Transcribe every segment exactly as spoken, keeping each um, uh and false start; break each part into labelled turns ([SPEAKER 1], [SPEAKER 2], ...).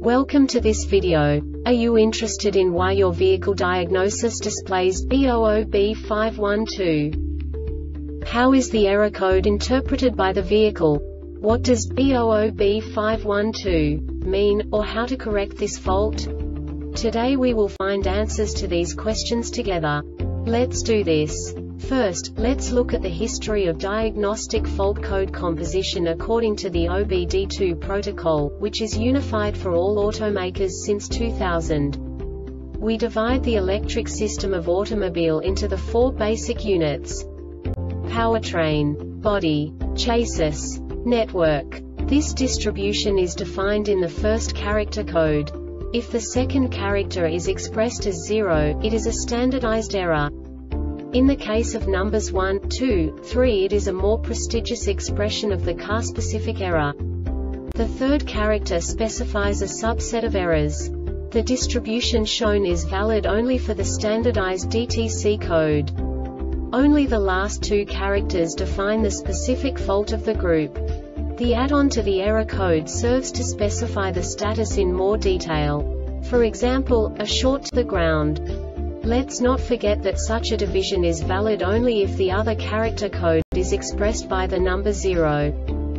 [SPEAKER 1] Welcome to this video. Are you interested in why your vehicle diagnosis displays B zero zero B five one two? How is the error code interpreted by the vehicle? What does B zero zero B five one two mean, or how to correct this fault? Today we will find answers to these questions together. Let's do this. First, let's look at the history of diagnostic fault code composition according to the O B D two protocol, which is unified for all automakers since two thousand. We divide the electric system of automobile into the four basic units: powertrain, body, chassis, network. This distribution is defined in the first character code. If the second character is expressed as zero, it is a standardized error. In the case of numbers one, two, three, it is a more prestigious expression of the car-specific error. The third character specifies a subset of errors. The distribution shown is valid only for the standardized D T C code. Only the last two characters define the specific fault of the group. The add-on to the error code serves to specify the status in more detail. For example, a short to the ground. Let's not forget that such a division is valid only if the other character code is expressed by the number zero.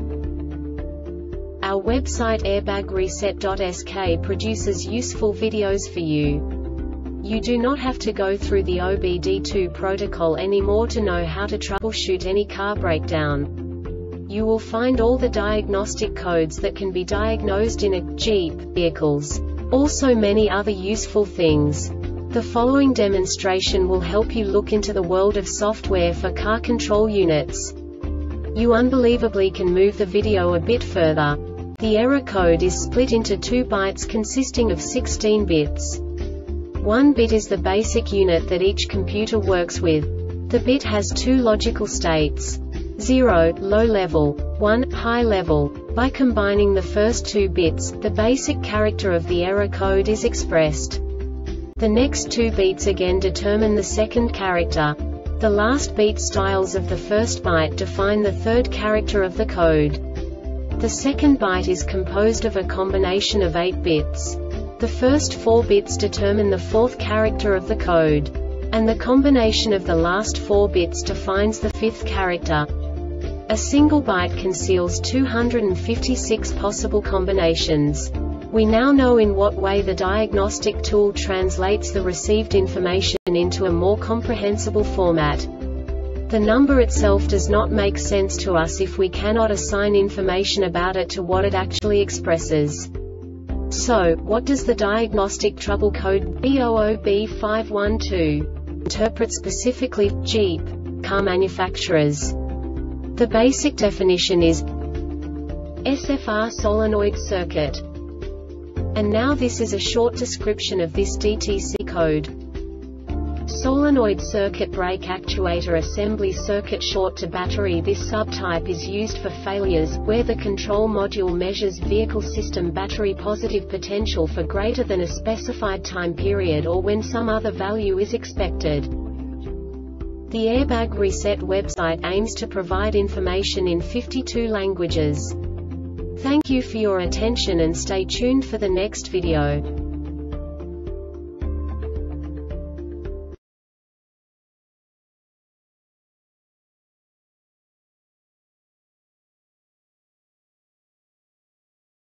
[SPEAKER 1] Our website airbag reset dot S K produces useful videos for you. You do not have to go through the O B D two protocol anymore to know how to troubleshoot any car breakdown. You will find all the diagnostic codes that can be diagnosed in a Jeep vehicles. Also many other useful things. The following demonstration will help you look into the world of software for car control units. You unbelievably can move the video a bit further. The error code is split into two bytes consisting of sixteen bits. One bit is the basic unit that each computer works with. The bit has two logical states: zero, low level, one, high level. By combining the first two bits, the basic character of the error code is expressed. The next two beats again determine the second character. The last beat styles of the first byte define the third character of the code. The second byte is composed of a combination of eight bits. The first four bits determine the fourth character of the code. And the combination of the last four bits defines the fifth character. A single byte conceals two hundred fifty-six possible combinations. We now know in what way the diagnostic tool translates the received information into a more comprehensible format. The number itself does not make sense to us if we cannot assign information about it to what it actually expresses. So, what does the diagnostic trouble code B zero zero B five one two interpret specifically for Jeep car manufacturers? The basic definition is S F R solenoid circuit. And now this is a short description of this D T C code. Solenoid circuit brake actuator assembly circuit short to battery. This subtype is used for failures, where the control module measures vehicle system battery positive potential for greater than a specified time period or when some other value is expected. The Airbag Reset website aims to provide information in fifty-two languages. Thank you for your attention and stay tuned for the next video.